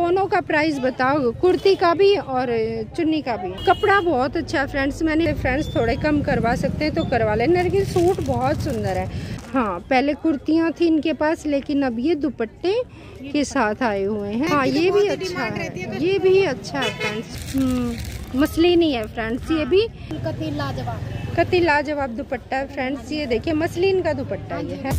दोनों का प्राइस बताओ, कुर्ती का भी और चुन्नी का भी। कपड़ा बहुत अच्छा है फ्रेंड्स, मैंने फ्रेंड्स थोड़े कम करवा सकते हैं तो करवा लेना, लेकिन सूट बहुत सुंदर है। हाँ, पहले कुर्तियाँ थी इनके पास, लेकिन अब ये दुपट्टे के साथ आए हुए हैं। हाँ, ये भी अच्छा है, ये भी अच्छा है फ्रेंड्स। मसलिन ही है फ्रेंड्स, ये भी कति लाजवाब दुपट्टा है फ्रेंड्स। ये देखिए मसलिन का दुपट्टा ये है।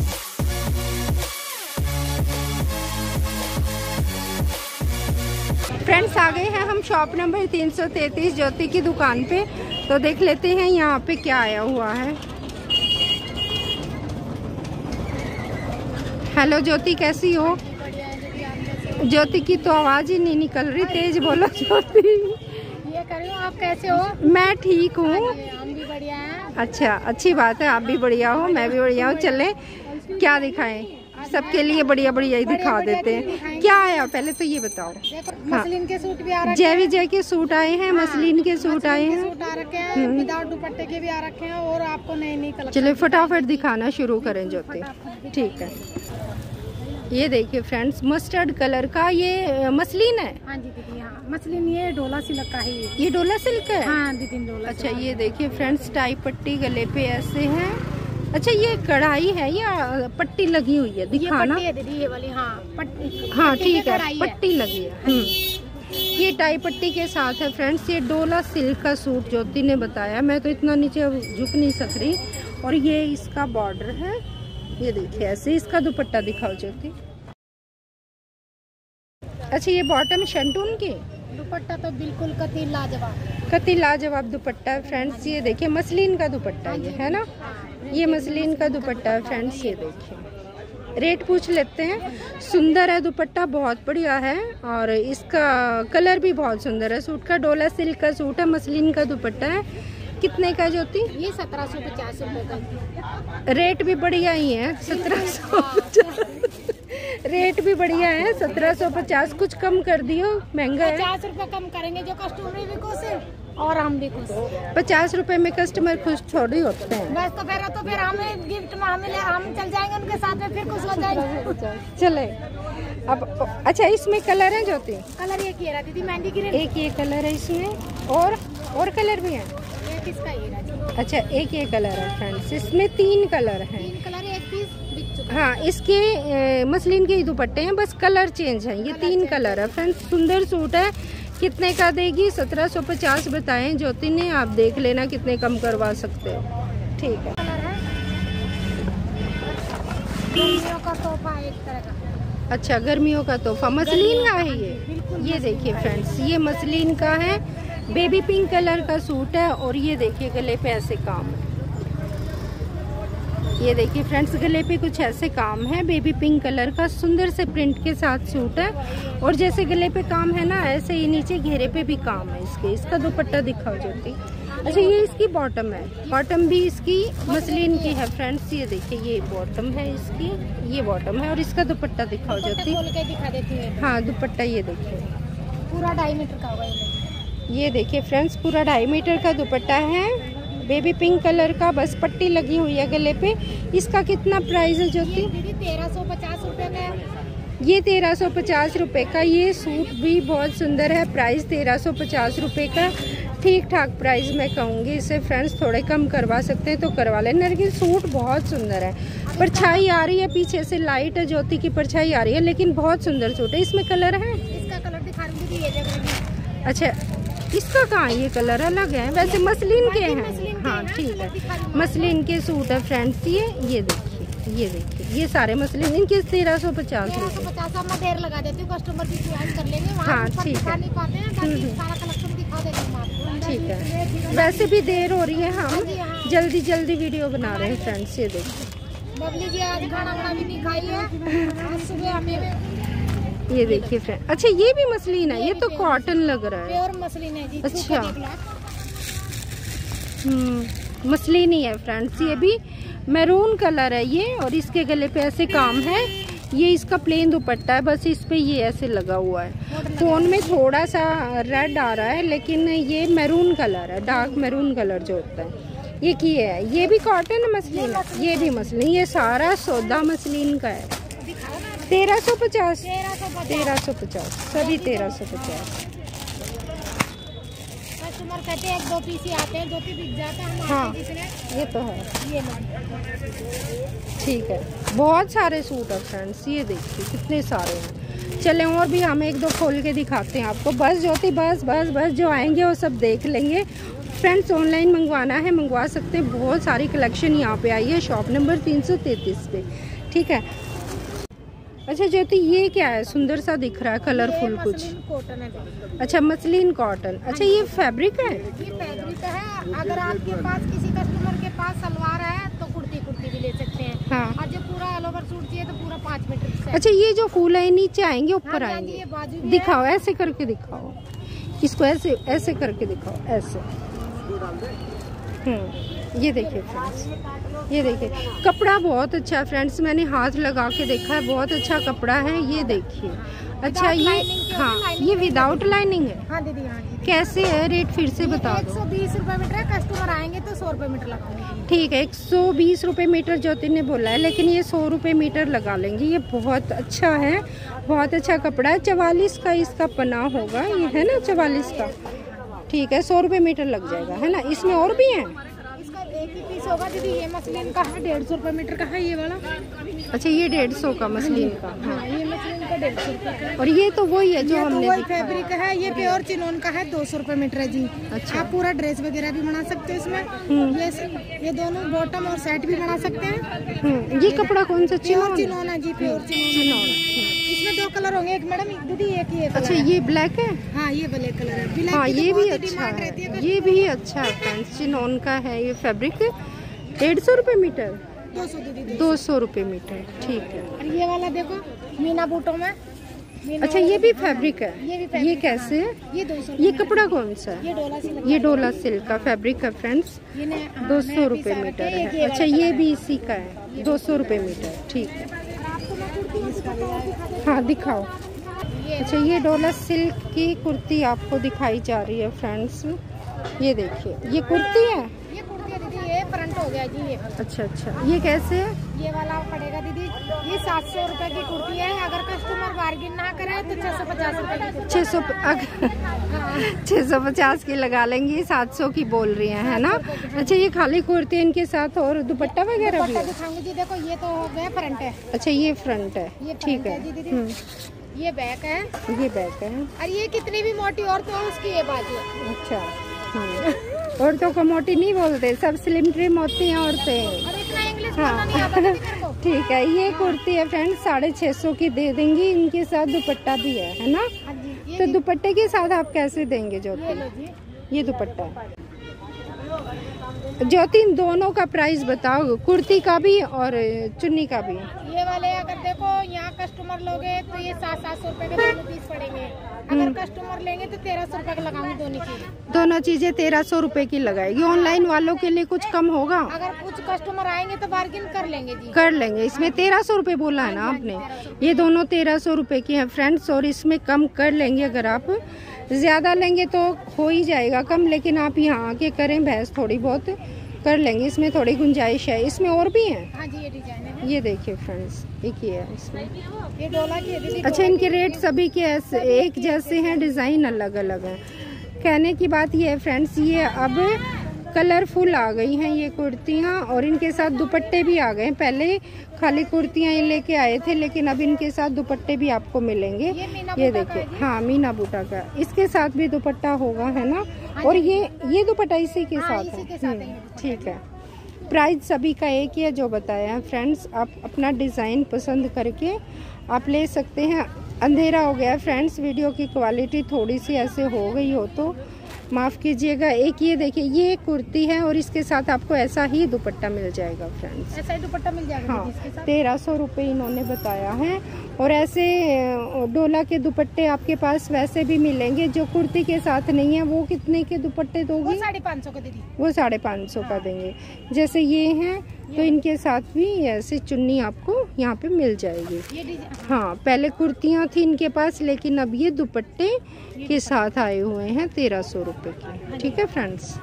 फ्रेंड्स आ गए हैं हम शॉप नंबर 333 ज्योति की दुकान पे, तो देख लेते हैं यहाँ पे क्या आया हुआ है। हेलो ज्योति, कैसी हो? ज्योति की तो आवाज ही नहीं निकल रही, तेज बोलो ज्योति। ये करो, आप कैसे हो? मैं ठीक हूँ। हम भी बढ़िया हैं। अच्छा, अच्छी बात है, आप भी बढ़िया हो, मैं भी बढ़िया हूँ। चले क्या दिखाएं? सबके लिए बढ़िया बढ़िया ही दिखा देते हैं। क्या आया पहले तो ये बताओ। मसलिन के सूट भी आ रखे हैं, जय विजय के सूट आए हैं, मसलिन के सूट आए हैं, सूट आ रखे हैं, विदाउट दुपट्टे के भी आ रखे हैं, और आपको नई नई कलेक्शन। चलिए फटाफट दिखाना शुरू करें ज्योति। ठीक है, ये देखिए फ्रेंड्स मस्टर्ड कलर का ये मसलिन है। हाँ जी दीदी, हाँ मसलिन, ये डोला सिल्क का है। ये डोला सिल्क है? हाँ दीदी, डोला। अच्छा, ये देखिए फ्रेंड्स टाई पट्टी गले पे ऐसे है। अच्छा, ये कढ़ाई है या पट्टी लगी हुई है? दिखाना। ये दीदी ये वाली, हाँ पट्टी। हाँ ठीक है, पट्टी लगी है। ये टाई पट्टी के साथ है फ्रेंड्स। ये डोला सिल्क का सूट ज्योति ने बताया, मैं तो इतना नीचे झुक नहीं सक रही। और ये इसका बॉर्डर है, ये देखिए ऐसे। इसका दुपट्टा दिखाओ ज्योति। अच्छा, ये बॉटम शंटून की, दुपट्टा तो बिल्कुल कति लाजवाब दुपट्टा है फ्रेंड्स। ये देखिए मसलिन का दुपट्टा ये है ना, ये मसलिन का दुपट्टा है फ्रेंड्स। ये देखिए, रेट पूछ लेते हैं। सुंदर है दुपट्टा, बहुत बढ़िया है, और इसका कलर भी बहुत सुंदर है। सूट का डोला सिल्क का सूट है, मसलिन का दुपट्टा है। कितने का ज्योति? ये 1750 रुपए का। रेट भी बढ़िया ही है, 1750। रेट भी बढ़िया है, 1750। कुछ कम कर दियो, महंगा है। 50 रुपए कम करेंगे, जो कस्टमर भी खुश है और हम भी खुश। 50 रुपए में कस्टमर खुश थोड़ी होते हैं। बस तो फिर हमें गिफ्ट में हम चल जाएंगे उनके साथ में, फिर खुश हो जाएंगे। चले अब। अच्छा, इसमें कलर है ज्योति? कलर एक ही है दीदी, मेहंदी ग्रीन। एक ये कलर है इसमें, और कलर भी है? किसका ये? अच्छा, एक ये कलर है फ्रेंड्स। इसमें 3 कलर हैं। 3 कलर, एक पीस बिक चुका। हाँ, इसके मसलिन के ही दुपट्टे हैं, बस कलर चेंज है। ये 3 कलर है फ्रेंड्स। सुंदर सूट है। कितने का देगी? 1750 बताएं ज्योति ने, आप देख लेना कितने कम करवा सकते हो। ठीक है। गर्मियों का तोहफा एक तरह का। अच्छा, गर्मियों का तोहफा मसलिन का है ये देखिए फ्रेंड्स, ये मसलिन का है। बेबी पिंक कलर का सूट है, और ये देखिए गले पे ऐसे काम है। ये देखिए फ्रेंड्स, गले पे कुछ ऐसे काम है। बेबी पिंक कलर का सुंदर से प्रिंट के साथ सूट है, और जैसे गले पे काम है ना, ऐसे ही नीचे घेरे पे भी काम है इसके। इसका दुपट्टा दिखाओ ज्योति। अच्छा, ये इसकी बॉटम है, बॉटम भी इसकी मसलिन की है फ्रेंड्स। ये देखिए, ये बॉटम है इसकी, ये बॉटम है, और इसका दुपट्टा दिखाओ ज्योति। दिखा देती है। हाँ, दुपट्टा ये देखिए, पूरा 2.5 मीटर का होगा ये देखिए फ्रेंड्स, पूरा 2.5 मीटर का दुपट्टा है। बेबी पिंक कलर का, बस पट्टी लगी हुई है गले पे। इसका कितना प्राइस है ज्योति? 1350 रुपए का। ये 1350 रुपए का। ये सूट भी बहुत सुंदर है, प्राइस 1350 रुपए का। ठीक ठाक प्राइस मैं कहूँगी इसे फ्रेंड्स, थोड़े कम करवा सकते हैं तो करवा लेना, लेकिन सूट बहुत सुंदर है। परछाई आ रही है पीछे से, लाइट है ज्योति की परछाई आ रही है, लेकिन बहुत सुंदर सूट है। इसमें कलर है? इसका कलर दिखा रही है। अच्छा, इसका कहाँ? ये कलर अलग है, वैसे मसलिन के हैं। हाँ ठीक है, मसलिन के सूट है फ्रेंड्स। ये देखिए, ये सारे मसलिन, इनके 1350 रुपये। 1350 में ढेर लगा देती हूँ, कस्टमर की चॉइस कर लेंगे। हाँ ठीक है, सारा कलेक्शन दिखा देते हैं आपको। ठीक है। वैसे भी देर हो रही है, हम जल्दी जल्दी वीडियो बना रहे हैं फ्रेंड्स। ये देखिए बबली जी, आज खाना वाना भी नहीं खाई है, आज सुबह हमें। ये देखिए फ्रेंड। अच्छा, ये भी मसलिन है? ये तो कॉटन लग रहा है। प्योर मसलिन है जी। अच्छा, मसलिन ही है फ्रेंड्स। ये भी मैरून कलर है ये, और इसके गले पे ऐसे काम है। ये इसका प्लेन दुपट्टा है, बस इस पे ये ऐसे लगा हुआ है। फोन में थोड़ा सा रेड आ रहा है, लेकिन ये मैरून कलर है, डार्क मैरून कलर जो होता है। ये की है, ये भी कॉटन मसलिन है, ये भी मसलिन। ये सारा सौदा मसलिन का है। 1350 1350 1350 सभी 1350। कस्टमर कहते हैं 1-2 पीस ही आते हैं, 2 पीस बिक जाते हैं। हम हाँ, आते हैं जिसने ये तो है। ये लो। ठीक है, बहुत सारे सूट है फ्रेंड्स, ये देखिए कितने सारे हैं। चलें और भी हम 1-2 खोल के दिखाते हैं आपको। बस ज्योति बस बस बस जो आएंगे वो सब देख लेंगे फ्रेंड्स। ऑनलाइन मंगवाना है मंगवा सकते हैं, बहुत सारी कलेक्शन यहाँ पे आई है शॉप नंबर 333 पे। ठीक है। अच्छा ज्योति ये क्या है, सुंदर सा दिख रहा है कलरफुल कुछ। कॉटन है। अच्छा मसलिन कॉटन। अच्छा ये फैब्रिक है? ये फैब्रिक है। अगर आपके पास किसी कस्टमर के पास सलवार है तो कुर्ती भी ले सकते हैं। हाँ। और जो पूरा ऑल ओवर सूट चाहिए तो पूरा 5 मीटर। अच्छा ये जो फूल है नीचे आएंगे ऊपर हाँ, आएंगे? ये बाजू भी दिखाओ, ऐसे करके दिखाओ इसको, ऐसे ऐसे करके दिखाओ, ऐसे। ये देखिए फ्रेंड्स, ये देखिए कपड़ा बहुत अच्छा है फ्रेंड्स, मैंने हाथ लगा के देखा है, बहुत अच्छा कपड़ा है। ये देखिए। अच्छा ये, हाँ ये विदाउट लाइनिंग है? हाँ दीदी, हाँ जी। कैसे है रेट फिर से बता दो। 120 रुपए मीटर है, कस्टमर आएंगे तो 100 रुपए मीटर लगाएंगे। ठीक है, 120 रुपए मीटर ज्योति ने बोला है, लेकिन ये 100 रुपए मीटर लगा लेंगे। ये बहुत अच्छा है, बहुत अच्छा कपड़ा है। 44 का इसका पना होगा, ये है ना 44 का। ठीक है, 100 रुपए मीटर लग जाएगा, है ना। इसमें और भी हैं? इसका एक ही पीस होगा दीदी। ये मसलिन का है, 150 रुपए मीटर का है ये वाला। अच्छा ये 150 का मसलिन का। हाँ, ये मसलिन का 150 रुपए का। और ये तो वही है जो हमने वही फैब्रिक है। ये प्योर चिनोन का है, 200 रुपए मीटर है जी। अच्छा। आप पूरा ड्रेस वगैरह भी बना सकते हो इसमें। ये दोनों बॉटम और सेट भी बना सकते हैं। ये कपड़ा कौन सा? प्योर चिनोन है जी, प्योर चिनोन। इसमें 2 कलर होंगे, एक मैडम दीदी एक ही कलर। अच्छा ये ब्लैक है? हाँ ये ब्लैक कलर है। ब्लैक हाँ की तो ये भी बहुत अच्छा डिमांड है, रहती है। ये भी अच्छा है फ्रेंड्स, चिनोन का है ये फैब्रिक। 150 रुपए मीटर? 200 दीदी, 200 रुपए मीटर। ठीक है। और ये वाला देखो मीना बूटों में। अच्छा ये भी फैब्रिक है? ये भी फैब्रिक। ये कैसे है? ये 200। ये कपड़ा कौन सा है? ये डोला सिल्क। ये डोला सिल्क का फैब्रिक है फ्रेंड्स, 200 रुपए मीटर है। अच्छा ये भी इसी का है, 200 रुपए मीटर। ठीक है, हाँ दिखाओ। अच्छा ये डोला सिल्क की कुर्ती आपको दिखाई जा रही है फ्रेंड्स, ये देखिए ये कुर्ती है। ये कुर्ती है दीदी, ये फ्रंट हो गया जी ये। अच्छा ये कैसे है? ये वाला पड़ेगा दीदी, ये 700 रुपए की कुर्ती है। अगर कस्टमर बार्गिन ना करे तो 650 रुपए की कुर्ती। 650 की लगा लेंगी, 700 की बोल रही है ना। अच्छा ये खाली कुर्ती इनके साथ और दुपट्टा वगैरह भी है? दिखाऊंगी जी। देखो ये तो हो गया फ्रंट है। अच्छा ये फ्रंट है, ठीक है। ये बैक है, ये बैक है। और ये कितनी भी मोटी औरत हो उसकी ये बाजू है। अच्छा औरतों को मोटी नहीं बोलते, सब स्लिम ट्रिम होती हैं औरतें। और इतना इंग्लिश हाँ बोलना नहीं आता दीदी मेरे को। ठीक है, ये कुर्ती है फ्रेंड्स 650 की दे देंगी, इनके साथ दुपट्टा भी है ना। हाँ जी, तो दुपट्टे के साथ आप कैसे देंगे ज्योति? ये लो जी। ये दुपट्टा है। ज्योति इन दोनों का प्राइस बताओ, कुर्ती का भी और चुन्नी का भी। ये वाले अगर देखो यहाँ कस्टमर लोगे तो ये 700 रुपए के दोनों पीस पड़ेंगे। अगर कस्टमर लेंगे तो 1300 रुपए का लगाऊंगी दोनों चीजें 1300 रुपए की लगाएगी। ऑनलाइन वालों के लिए कुछ कम होगा? अगर कुछ कस्टमर आएंगे तो बार्गिन कर लेंगे जी। कर लेंगे। इसमें 1300 रुपए बोला है ना आपने, ये दोनों 1300 रुपए की है फ्रेंड्स, और इसमें कम कर लेंगे। अगर आप ज्यादा लेंगे तो हो ही जाएगा कम, लेकिन आप यहाँ आके करें बहस, थोड़ी बहुत कर लेंगे, इसमें थोड़ी गुंजाइश है। इसमें और भी है? हाँ जी, ये डिजाइन है। ये देखिए फ्रेंड्स, एक ही है इसमें। ये डोला की है दीदी। अच्छा इनके रेट सभी के ऐसे एक जैसे हैं, डिजाइन अलग अलग है। कहने की बात ये है फ्रेंड्स, ये अब कलरफुल आ गई हैं ये कुर्तियाँ, और इनके साथ दुपट्टे भी आ गए। पहले खाली कुर्तियाँ ये लेके आए थे, लेकिन अब इनके साथ दुपट्टे भी आपको मिलेंगे। ये देखिए, हाँ मीना बूटा का, इसके साथ भी दुपट्टा होगा, है ना। और ये दुपट्टा इसी के साथ है। ठीक है, प्राइस सभी का एक ही है जो बताया है फ्रेंड्स। आप अपना डिज़ाइन पसंद करके आप ले सकते हैं। अंधेरा हो गया फ्रेंड्स, वीडियो की क्वालिटी थोड़ी सी ऐसे हो गई हो तो माफ़ कीजिएगा। एक ये देखिए, ये कुर्ती है और इसके साथ आपको ऐसा ही दुपट्टा मिल जाएगा फ्रेंड्स। ऐसा ही दुपट्टा मिल जाएगा। हाँ 1300 रुपये इन्होंने बताया है। और ऐसे डोला के दुपट्टे आपके पास वैसे भी मिलेंगे जो कुर्ती के साथ नहीं है। वो कितने के दुपट्टे दोगी? वो 550 का दीदी। वो 550 का देंगे। जैसे ये हैं तो इनके साथ भी ऐसे चुन्नी आपको यहाँ पे मिल जाएगी। हाँ पहले कुर्तियाँ थी इनके पास, लेकिन अब ये दुपट्टे के साथ आए हुए हैं 1300 रुपये के। ठीक है फ्रेंड्स।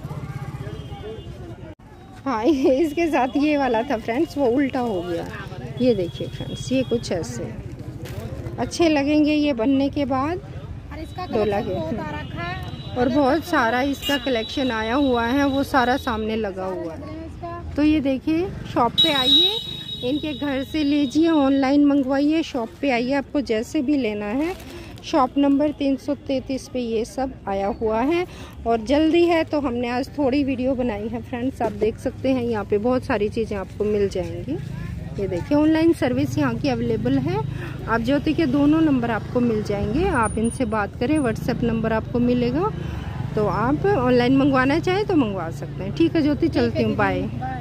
हाँ इसके साथ ये वाला था फ्रेंड्स, वो उल्टा हो गया। ये देखिए फ्रेंड्स, ये कुछ ऐसे अच्छे लगेंगे ये बनने के बाद। और इसका डोला कलेक्शन के बहुत आ रखा है और बहुत सारा इसका कलेक्शन आया हुआ है, वो सारा सामने लगा हुआ है। इसका। तो ये देखिए, शॉप पे आइए, इनके घर से लीजिए, ऑनलाइन मंगवाइए, शॉप पे आइए, आपको जैसे भी लेना है। शॉप नंबर 333 पे ये सब आया हुआ है और जल्दी है तो हमने आज थोड़ी वीडियो बनाई है फ्रेंड्स। आप देख सकते हैं यहाँ पे बहुत सारी चीज़ें आपको मिल जाएंगी। ये देखिए, ऑनलाइन सर्विस यहाँ की अवेलेबल है। आप ज्योति के दोनों नंबर आपको मिल जाएंगे, आप इनसे बात करें, व्हाट्सएप नंबर आपको मिलेगा, तो आप ऑनलाइन मंगवाना चाहें तो मंगवा सकते हैं। ठीक है ज्योति, चलती हूँ, बाय।